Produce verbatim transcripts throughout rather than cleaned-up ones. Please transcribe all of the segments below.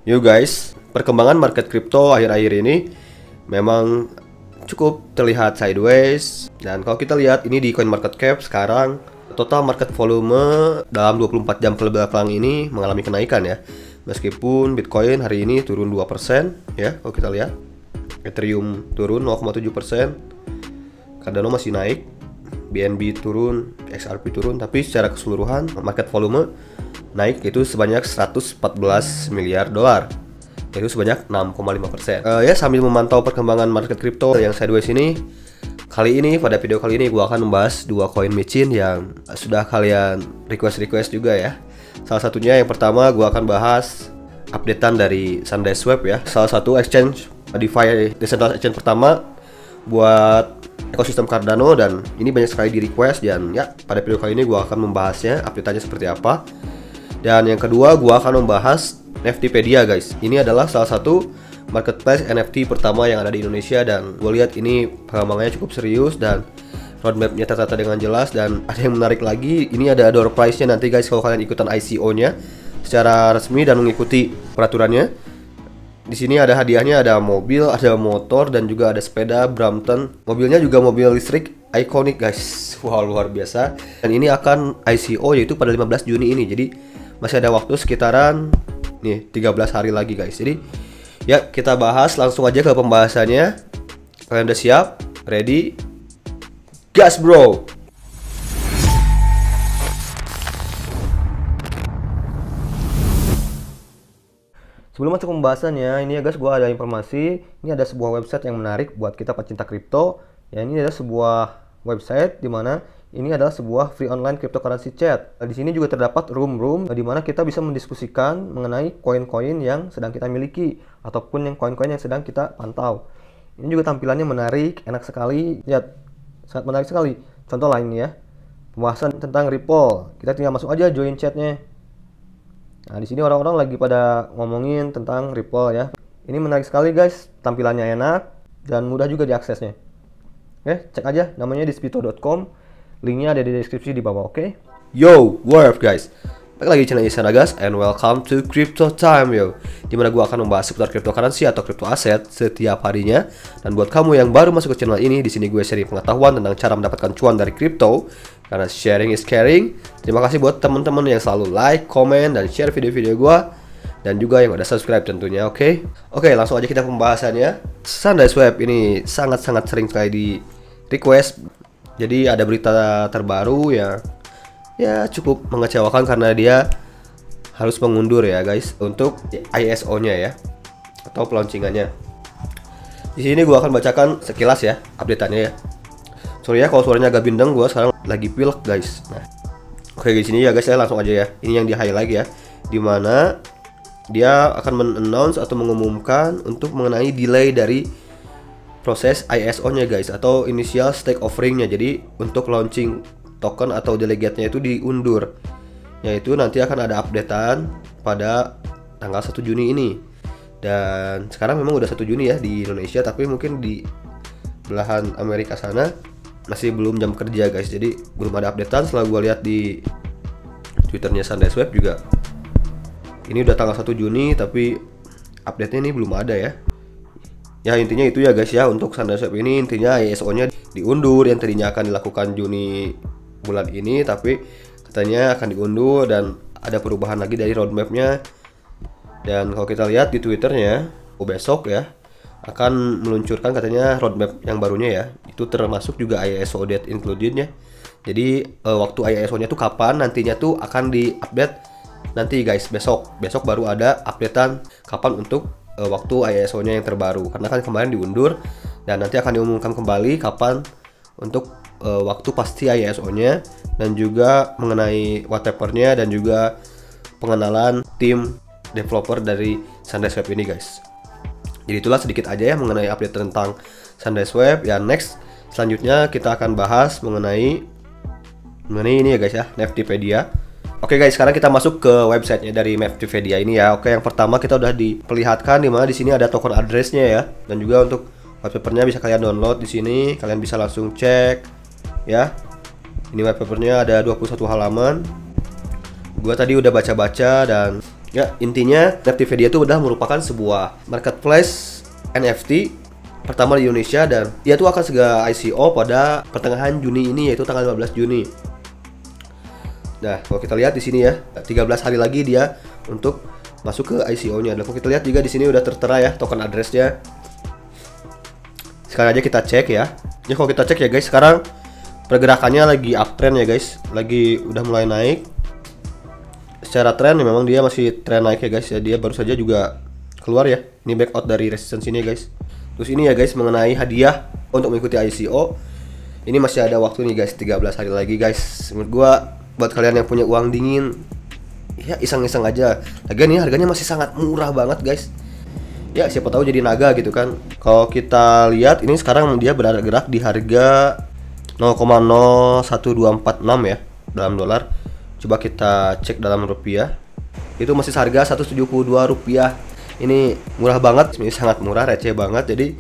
Yo guys, perkembangan market kripto akhir-akhir ini memang cukup terlihat sideways. Dan kalau kita lihat ini di CoinMarketCap sekarang, total market volume dalam dua puluh empat jam kebelakang ini mengalami kenaikan ya. Meskipun Bitcoin hari ini turun dua persen ya, kalau kita lihat. Ethereum turun nol koma tujuh persen. Cardano masih naik, B N B turun, X R P turun, tapi secara keseluruhan market volume naik itu sebanyak seratus empat belas miliar dolar, yaitu sebanyak enam koma lima persen. Uh, ya sambil memantau perkembangan market kripto yang sideways ini, kali ini pada video kali ini gua akan membahas dua koin micin yang sudah kalian request-request juga ya. Salah satunya yang pertama gua akan bahas updatean dari SundaeSwap ya, salah satu exchange DeFi decentralized exchange pertama buat ekosistem Cardano, dan ini banyak sekali di request, dan ya pada video kali ini gua akan membahasnya updateannya seperti apa. Dan yang kedua, gua akan membahas Nftopedia guys. Ini adalah salah satu marketplace N F T pertama yang ada di Indonesia, dan gue lihat ini pengembangannya cukup serius dan roadmapnya tertata dengan jelas. Dan ada yang menarik lagi, ini ada door price-nya nanti guys kalau kalian ikutan I C O-nya secara resmi dan mengikuti peraturannya. Di sini ada hadiahnya, ada mobil, ada motor, dan juga ada sepeda Brampton. Mobilnya juga mobil listrik iconic guys. Wow, luar biasa. Dan ini akan I C O yaitu pada lima belas Juni ini. Jadi masih ada waktu sekitaran nih tiga belas hari lagi guys. Jadi ya kita bahas langsung aja ke pembahasannya. Kalian udah siap? Ready? Gas bro! Sebelum masuk pembahasannya, ini ya guys, gua ada informasi. Ini ada sebuah website yang menarik buat kita pecinta kripto. Ya, ini adalah sebuah website di mana ini adalah sebuah free online cryptocurrency chat. Di sini juga terdapat room-room di mana kita bisa mendiskusikan mengenai koin-koin yang sedang kita miliki ataupun yang koin-koin yang sedang kita pantau. Ini juga tampilannya menarik, enak sekali. Lihat, sangat menarik sekali. Contoh lainnya, pembahasan tentang Ripple. Kita tinggal masuk aja join chatnya. Nah, di sini orang-orang lagi pada ngomongin tentang Ripple ya. Ini menarik sekali guys, tampilannya enak dan mudah juga diaksesnya. Oke, cek aja namanya di spito dot com. Linknya ada di deskripsi di bawah, oke? Okay? Yo, what up guys? Balik lagi di channel Isanagas and welcome to Crypto Time yo. Dimana gua akan membahas seputar cryptocurrency atau crypto aset setiap harinya. Dan buat kamu yang baru masuk ke channel ini, di sini gue sharing pengetahuan tentang cara mendapatkan cuan dari kripto. Karena sharing is caring. Terima kasih buat teman-teman yang selalu like, comment, dan share video-video gua. Dan juga yang udah subscribe tentunya, oke? Okay? Oke, okay, langsung aja kita pembahasannya. SundaeSwap ini sangat-sangat sering sekali di request. Jadi ada berita terbaru ya, ya cukup mengecewakan karena dia harus mengundur ya guys untuk I S O-nya ya, atau pelancingannya. Di sini gua akan bacakan sekilas ya update-annya ya. Sorry ya kalau suaranya agak bindeng, gua sekarang lagi pilek guys. Nah, oke di sini ya guys, saya langsung aja ya. Ini yang di highlight ya, dimana dia akan men-announce atau mengumumkan untuk mengenai delay dari proses I S O-nya guys, atau initial stake offering-nya. Jadi untuk launching token atau delegate-nya itu diundur. Yaitu nanti akan ada updatean pada tanggal satu Juni ini. Dan sekarang memang udah satu Juni ya di Indonesia, tapi mungkin di belahan Amerika sana masih belum jam kerja guys. Jadi belum ada updatean. Setelah gue lihat di Twitternya SundaeSwap juga, ini udah tanggal satu Juni tapi update-nya ini belum ada ya. Ya intinya itu ya guys ya, untuk SundaeSwap ini intinya I S O-nya diundur. Yang tadinya akan dilakukan Juni bulan ini, tapi katanya akan diundur dan ada perubahan lagi dari roadmap-nya. Dan kalau kita lihat di Twitternya, besok ya akan meluncurkan katanya roadmap yang barunya ya. Itu termasuk juga I S O date included-nya. Jadi uh, waktu I S O-nya tuh kapan nantinya tuh akan di-update nanti guys, besok. Besok baru ada updatean kapan untuk uh, waktu I S O-nya yang terbaru. Karena kan kemarin diundur dan nanti akan diumumkan kembali kapan untuk uh, waktu pasti I S O-nya, dan juga mengenai white paper-nya dan juga pengenalan tim developer dari SundaeSwap ini guys. Jadi itulah sedikit aja ya mengenai update tentang SundaeSwap. Ya next selanjutnya kita akan bahas mengenai mengenai ini ya guys ya, Nftopedia. Oke guys, sekarang kita masuk ke websitenya dari Nftopedia ini ya. Oke, yang pertama kita udah diperlihatkan di mana di sini ada token address-nya ya, dan juga untuk white paper-nya bisa kalian download di sini. Kalian bisa langsung cek ya. Ini white paper-nya ada dua puluh satu halaman. Gua tadi udah baca-baca dan Ya, intinya Neftipedia itu udah merupakan sebuah marketplace N F T pertama di Indonesia, dan dia tuh akan segera I C O pada pertengahan Juni ini, yaitu tanggal lima belas Juni. Nah, kalau kita lihat di sini ya, tiga belas hari lagi dia untuk masuk ke I C O-nya. Dan kalau kita lihat juga di sini udah tertera ya token address-nya. Sekarang aja kita cek ya. Ya kalau kita cek ya guys, sekarang pergerakannya lagi uptrend ya guys, lagi udah mulai naik. Secara tren ya memang dia masih tren naik ya guys ya, dia baru saja juga keluar ya. Ini back out dari resistance ini ya guys. Terus ini ya guys, mengenai hadiah untuk mengikuti I C O, ini masih ada waktu nih guys, tiga belas hari lagi guys. Menurut gua buat kalian yang punya uang dingin, ya iseng-iseng aja. Lagian ini harganya masih sangat murah banget guys. Ya siapa tahu jadi naga gitu kan. Kalau kita lihat ini sekarang dia bergerak di harga nol koma nol satu dua empat enam ya dalam dolar. Coba kita cek dalam rupiah. Itu masih seharga seratus tujuh puluh dua rupiah. Ini murah banget, ini sangat murah, receh banget. Jadi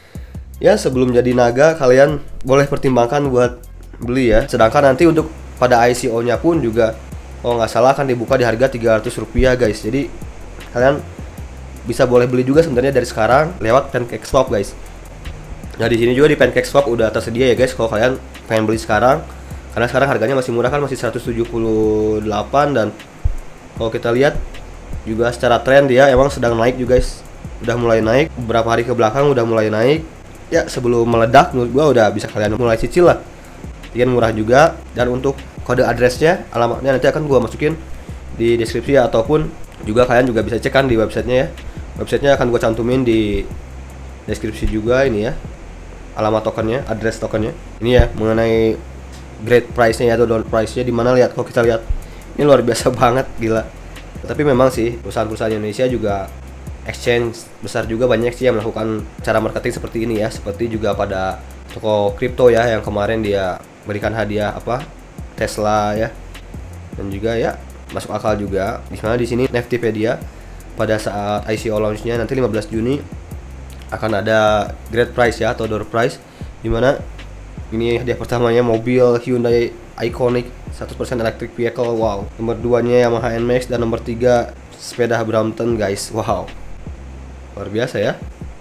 ya sebelum jadi naga kalian boleh pertimbangkan buat beli ya. Sedangkan nanti untuk pada I C O-nya pun juga kalau nggak salah akan dibuka di harga tiga ratus rupiah guys. Jadi kalian bisa boleh beli juga sebenarnya dari sekarang lewat PancakeSwap guys. Nah di sini juga di PancakeSwap udah tersedia ya guys kalau kalian pengen beli sekarang. Karena sekarang harganya masih murah kan, masih seratus tujuh puluh delapan, dan kalau kita lihat juga secara tren dia emang sedang naik juga guys. Udah mulai naik, beberapa hari ke belakang udah mulai naik. Ya sebelum meledak menurut gua udah bisa kalian mulai cicil lah. Yang murah juga, dan untuk kode addressnya, alamatnya nanti akan gua masukin di deskripsi, ataupun juga kalian juga bisa cek kan di websitenya ya. Websitenya akan gua cantumin di deskripsi juga ini ya. Alamat tokennya, address tokennya. Ini ya mengenai grade price-nya atau dollar price-nya, dimana lihat kalau kita lihat ini luar biasa banget, gila. Tapi memang sih perusahaan-perusahaan Indonesia juga exchange besar juga banyak sih yang melakukan cara marketing seperti ini ya, seperti juga pada toko kripto ya yang kemarin dia berikan hadiah apa Tesla ya, dan juga ya masuk akal juga. Di mana di sini Neftipedia pada saat I C O launch-nya nanti lima belas Juni akan ada grade price ya atau door price, dimana ini hadiah pertamanya mobil Hyundai Ioniq seratus persen electric vehicle, wow. Nomor duanya Yamaha N Max, dan nomor tiga sepeda Brampton guys, wow. Luar biasa ya.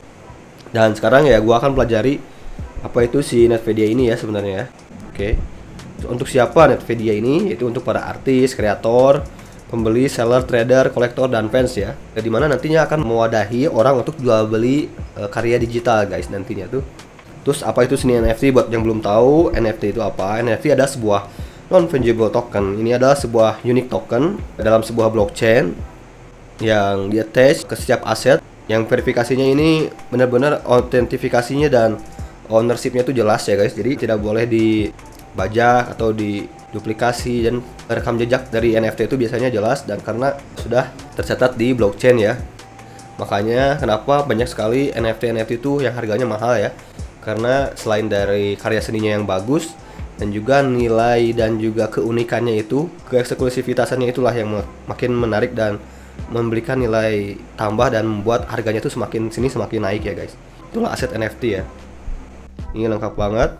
Dan sekarang ya gua akan pelajari apa itu si Neftipedia ini ya sebenarnya ya. Oke. Untuk siapa Neftipedia ini? Yaitu untuk para artis, kreator, pembeli, seller, trader, kolektor, dan fans ya. Dimana nantinya akan mewadahi orang untuk jual beli uh, karya digital guys nantinya tuh. Terus apa itu seni N F T? Buat yang belum tahu, N F T itu apa? N F T adalah sebuah non-fungible token. Ini adalah sebuah unique token dalam sebuah blockchain yang di-attach ke setiap aset, yang verifikasinya ini benar-benar autentifikasinya dan ownership-nya itu jelas ya guys. Jadi tidak boleh dibajak atau diduplikasi, dan rekam jejak dari N F T itu biasanya jelas dan karena sudah tercatat di blockchain ya. Makanya kenapa banyak sekali N F T N F T itu yang harganya mahal ya. Karena selain dari karya seninya yang bagus, dan juga nilai dan juga keunikannya itu, keeksklusivitasannya itulah yang makin menarik dan memberikan nilai tambah dan membuat harganya itu semakin sini semakin naik ya guys. Itulah aset N F T ya. Ini lengkap banget.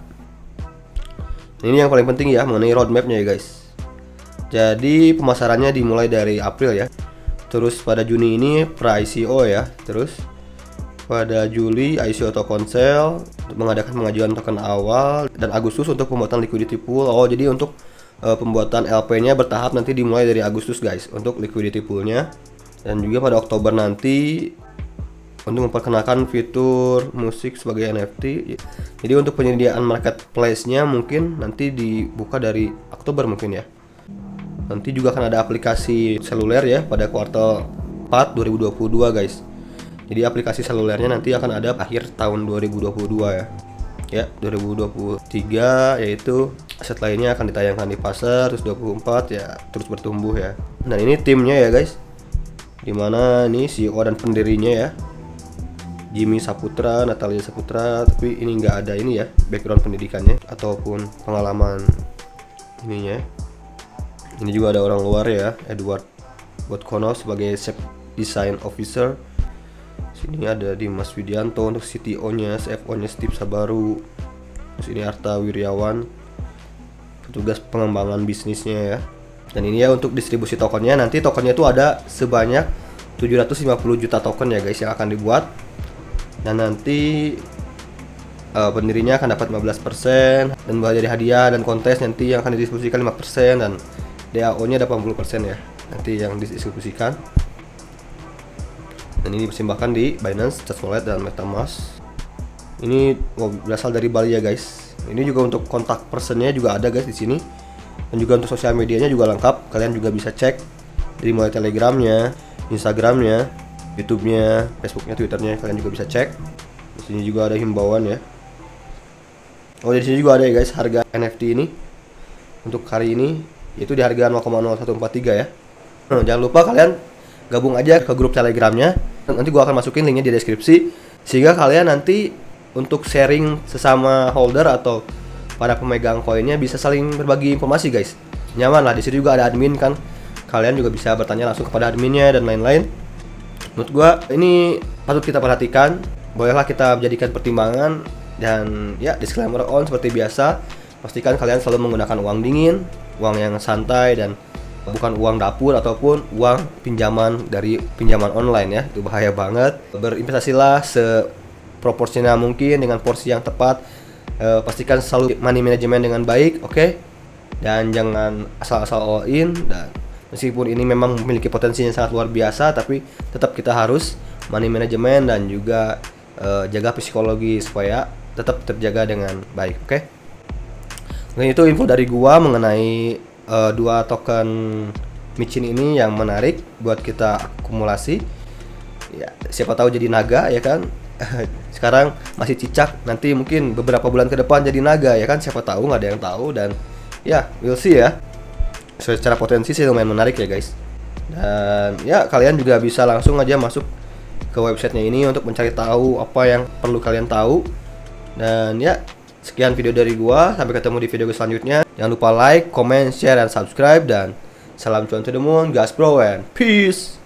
Ini yang paling penting ya mengenai roadmapnya ya guys. Jadi pemasarannya dimulai dari April ya. Terus pada Juni ini pra-I C O ya. Terus pada Juli I C O token sale untuk mengadakan pengajuan token awal, dan Agustus untuk pembuatan liquidity pool. Oh jadi untuk uh, pembuatan L P-nya bertahap nanti dimulai dari Agustus guys untuk liquidity pool-nya, dan juga pada Oktober nanti untuk memperkenalkan fitur musik sebagai N F T. Jadi untuk penyediaan marketplace-nya mungkin nanti dibuka dari Oktober mungkin ya. Nanti juga akan ada aplikasi seluler ya pada kuartal empat dua ribu dua puluh dua guys. Jadi aplikasi selulernya nanti akan ada akhir tahun dua ribu dua puluh dua ya. Ya, dua ribu dua puluh tiga yaitu aset lainnya akan ditayangkan di pasar, terus dua puluh empat ya terus bertumbuh ya. Dan ini timnya ya guys. Dimana ini C E O dan pendirinya ya. Jimmy Saputra, Natalia Saputra, tapi ini nggak ada ini ya background pendidikannya ataupun pengalaman ininya. Ini juga ada orang luar ya, Edward Botkonov sebagai Chief Design Officer. Sini ada Dimas Widianto untuk C T O-nya, C F O-nya Steve Sabaru. Terus ini Arta Wiryawan, petugas pengembangan bisnisnya ya. Dan ini ya untuk distribusi tokennya, nanti tokennya itu ada sebanyak tujuh ratus lima puluh juta token ya guys yang akan dibuat. Dan nanti uh, pendirinya akan dapat lima belas persen, dan mulai dari hadiah dan kontes nanti yang akan didistribusikan lima persen, dan D A O nya delapan puluh persen ya nanti yang didistribusikan. Dan ini dipersembahkan di Binance, Trust Wallet, dan MetaMask. Ini oh, berasal dari Bali ya guys. Ini juga untuk kontak personnya juga ada guys di sini. Dan juga untuk sosial medianya juga lengkap. Kalian juga bisa cek dari mulai Telegramnya, Instagramnya, YouTube-nya, Facebook-nya, Twitter-nya, kalian juga bisa cek. Di sini juga ada himbauan ya. Oh, di sini juga ada ya guys harga N F T ini untuk hari ini, yaitu di harga nol koma nol satu empat tiga ya. Nah, jangan lupa kalian gabung aja ke grup Telegramnya. Nanti gua akan masukin linknya di deskripsi, sehingga kalian nanti untuk sharing sesama holder atau para pemegang koinnya bisa saling berbagi informasi guys. Nyaman lah, di situ juga ada admin kan. Kalian juga bisa bertanya langsung kepada adminnya dan lain-lain. Menurut gua ini patut kita perhatikan. Bolehlah kita jadikan pertimbangan. Dan ya, disclaimer on seperti biasa, pastikan kalian selalu menggunakan uang dingin, uang yang santai, dan bukan uang dapur ataupun uang pinjaman dari pinjaman online ya. Itu bahaya banget. Berinvestasilah seproporsional mungkin dengan porsi yang tepat. E, pastikan selalu money management dengan baik, oke? Okay? Dan jangan asal-asal all in. Dan meskipun ini memang memiliki potensi yang sangat luar biasa, tapi tetap kita harus money management dan juga e, jaga psikologi supaya tetap terjaga dengan baik, oke? Okay? Nah, itu info dari gua mengenai uh, dua token micin ini yang menarik buat kita akumulasi. Ya, siapa tahu jadi naga ya kan? Sekarang masih cicak, nanti mungkin beberapa bulan ke depan jadi naga ya kan? Siapa tahu, nggak ada yang tahu. Dan ya, we'll see ya. Secara potensi sih lumayan menarik ya guys. Dan ya, kalian juga bisa langsung aja masuk ke websitenya ini untuk mencari tahu apa yang perlu kalian tahu. Dan ya, sekian video dari gua, sampai ketemu di video selanjutnya. Jangan lupa like, comment, share, dan subscribe. Dan salam cuan to the moon, gas bro, and peace.